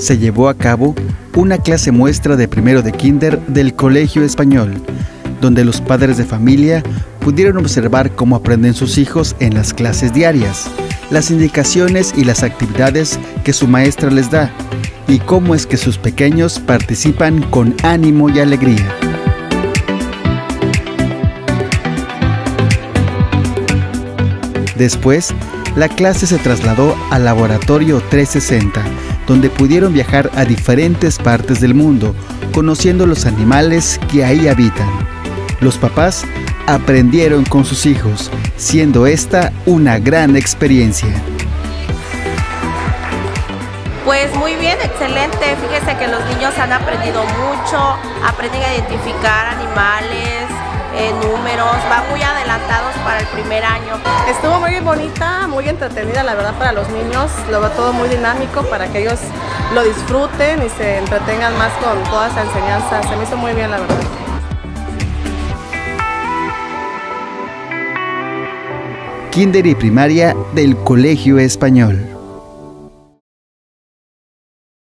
se llevó a cabo una clase muestra de primero de kinder del Colegio Español, donde los padres de familia pudieron observar cómo aprenden sus hijos en las clases diarias, las indicaciones y las actividades que su maestra les da, y cómo es que sus pequeños participan con ánimo y alegría. Después, la clase se trasladó al Laboratorio 360, donde pudieron viajar a diferentes partes del mundo, conociendo los animales que ahí habitan. Los papás aprendieron con sus hijos, siendo esta una gran experiencia. Pues muy bien, excelente. Fíjese que los niños han aprendido mucho, aprenden a identificar animales, números, van muy adelantados para el primer año. Estuvo muy bonita, muy entretenida la verdad para los niños, lo veo todo muy dinámico para que ellos lo disfruten y se entretengan más con toda esa enseñanza. Se me hizo muy bien la verdad. Kinder y primaria del Colegio Español.